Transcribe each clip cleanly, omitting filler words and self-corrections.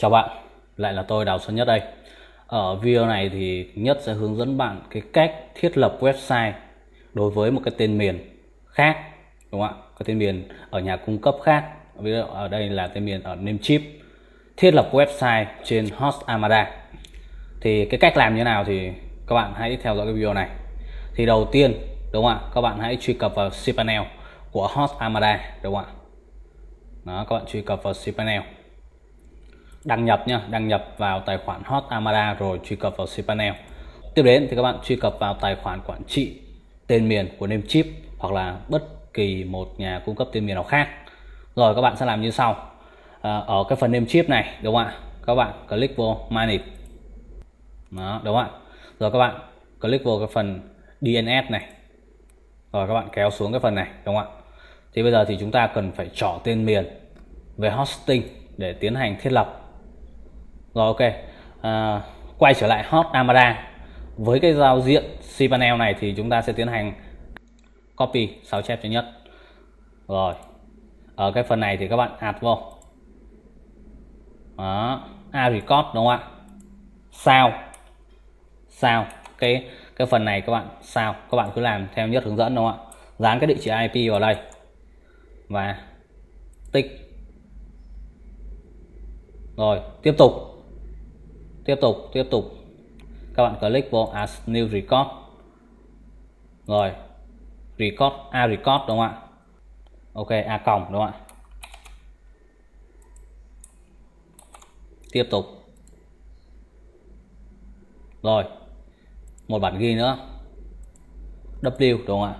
Chào bạn, lại là tôi Đào Xuân Nhất đây. Ở video này thì Nhất sẽ hướng dẫn bạn cái cách thiết lập website đối với một cái tên miền khác, đúng không ạ? Cái tên miền ở nhà cung cấp khác. Ví dụ ở đây là tên miền ở Namecheap. Thiết lập website trên Host Armada. Thì cái cách làm như nào thì các bạn hãy theo dõi cái video này. Thì đầu tiên, đúng không ạ? Các bạn hãy truy cập vào cPanel của Host Armada, đúng không ạ? Đó, các bạn truy cập vào cPanel. Đăng nhập nhá, đăng nhập vào tài khoản Host Armada rồi truy cập vào cPanel. Tiếp đến thì các bạn truy cập vào tài khoản quản trị tên miền của Namecheap hoặc là bất kỳ một nhà cung cấp tên miền nào khác. Rồi các bạn sẽ làm như sau. Ở cái phần Namecheap này, đúng không ạ? Các bạn click vô Manage. Đó, đúng không ạ? Rồi các bạn click vô cái phần DNS này. Rồi các bạn kéo xuống cái phần này, đúng không ạ? Thì bây giờ thì chúng ta cần phải chọn tên miền về hosting để tiến hành thiết lập. Rồi ok, quay trở lại Host Armada. Với cái giao diện cPanel này thì chúng ta sẽ tiến hành copy sao chép cho Nhất. Rồi ở cái phần này thì các bạn add vô. Đó, add record, đúng không ạ? Sao cái phần này các bạn sao các bạn cứ làm theo Nhất hướng dẫn, đúng không ạ? Dán cái địa chỉ IP vào đây và tích. Rồi tiếp tục các bạn click vô as new record. Rồi record, record, đúng không ạ? Ok, a còng, đúng không ạ? Tiếp tục. Rồi một bản ghi nữa, w, đúng không ạ?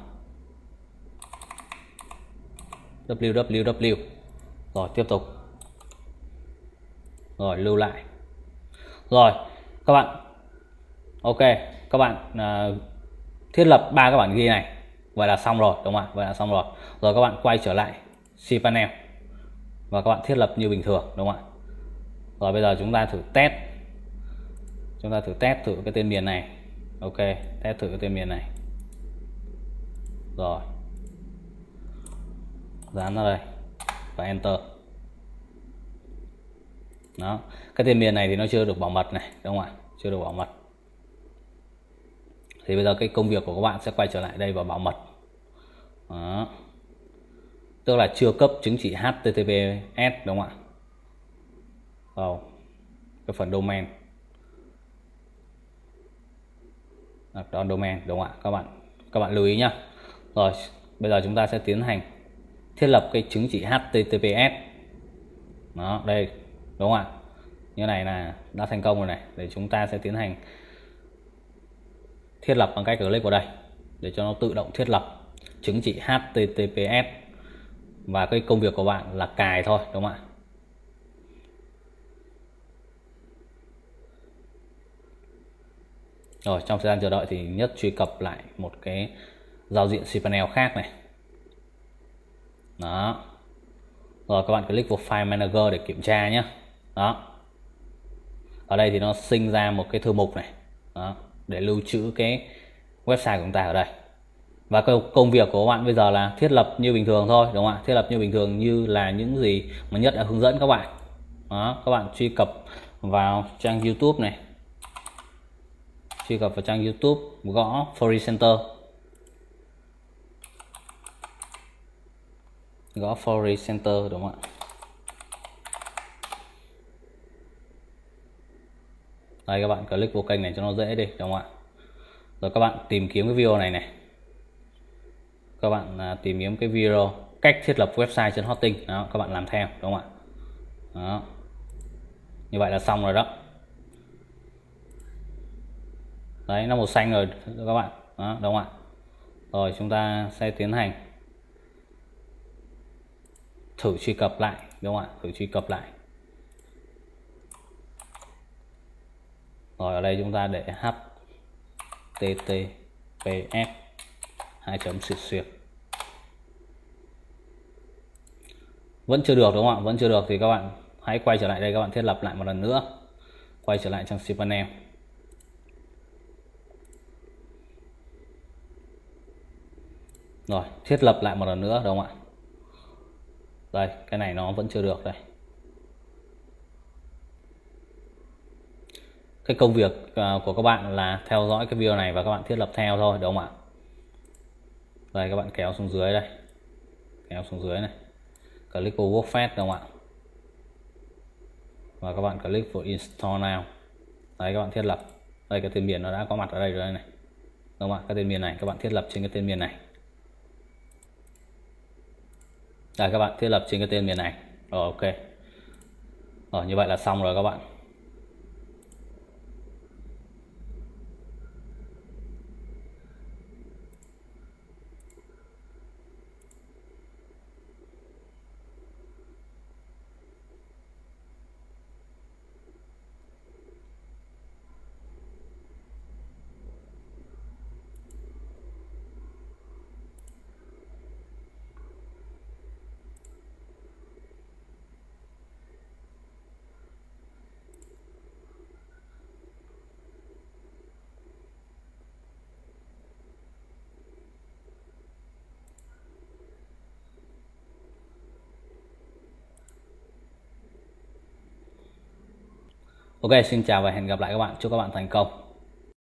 www. Rồi tiếp tục. Rồi lưu lại. Rồi các bạn ok, các bạn thiết lập 3 cái bản ghi này, vậy là xong rồi, đúng không ạ? Vậy là xong rồi. Rồi các bạn quay trở lại cPanel và các bạn thiết lập như bình thường, đúng không ạ? Rồi bây giờ chúng ta thử test thử cái tên miền này. Ok, test thử cái tên miền này. Rồi dán ra đây và enter. Đó, cái tên miền này thì nó chưa được bảo mật này, đúng không ạ? Chưa được bảo mật. Thì bây giờ cái công việc của các bạn sẽ quay trở lại đây và bảo mật. Đó, tức là chưa cấp chứng chỉ HTTPS, đúng không ạ? Cái phần domain, đó domain, đúng không ạ? Các bạn lưu ý nhá. Rồi bây giờ chúng ta sẽ tiến hành thiết lập cái chứng chỉ HTTPS. Đó đây, đúng không ạ? Như này là đã thành công rồi này. Để chúng ta sẽ tiến hành thiết lập bằng cách click vào đây để cho nó tự động thiết lập chứng chỉ HTTPS. Và cái công việc của bạn là cài thôi, đúng không ạ? Rồi trong thời gian chờ đợi thì Nhất truy cập lại một cái giao diện cPanel khác này. Đó. Rồi các bạn click vào File Manager để kiểm tra nhé. Đó. Ở đây thì nó sinh ra một cái thư mục này. Đó, để lưu trữ cái website của chúng ta ở đây. Và công việc của các bạn bây giờ là thiết lập như bình thường thôi, đúng không ạ? Thiết lập như bình thường như là những gì mà Nhất đã hướng dẫn các bạn. Đó, các bạn truy cập vào trang YouTube này. Truy cập vào trang YouTube, gõ Free Center. Gõ Free Center, đúng không ạ? Đây các bạn click vô kênh này cho nó dễ đi, đúng không ạ? Rồi các bạn tìm kiếm cái video này này. Các bạn tìm kiếm cái video cách thiết lập website trên hosting. Đó, các bạn làm theo, đúng không ạ? Đó. Như vậy là xong rồi đó. Đấy, nó màu xanh rồi các bạn. Đó, đúng không ạ? Rồi chúng ta sẽ tiến hành thử truy cập lại, đúng không ạ? Thử truy cập lại. Rồi ở đây chúng ta để https 2.xuyệt. Vẫn chưa được, đúng không ạ? Vẫn chưa được thì các bạn hãy quay trở lại đây, các bạn thiết lập lại một lần nữa. Quay trở lại trang cPanel. Rồi thiết lập lại một lần nữa, đúng không ạ? Đây, cái này nó vẫn chưa được đây. cái công việc của các bạn là theo dõi cái video này và các bạn thiết lập theo thôi, đúng không ạ? Đây các bạn kéo xuống dưới đây, kéo xuống dưới này, click vào WordPress, đúng không ạ? Và các bạn click vào Install Now. Đấy, các bạn thiết lập. Đây, cái tên miền nó đã có mặt ở đây rồi này, đúng không ạ? Cái tên miền này các bạn thiết lập trên cái tên miền này. Đây, các bạn thiết lập trên cái tên miền này. Rồi, ok. Rồi, như vậy là xong rồi các bạn. Ok, xin chào và hẹn gặp lại các bạn. Chúc các bạn thành công.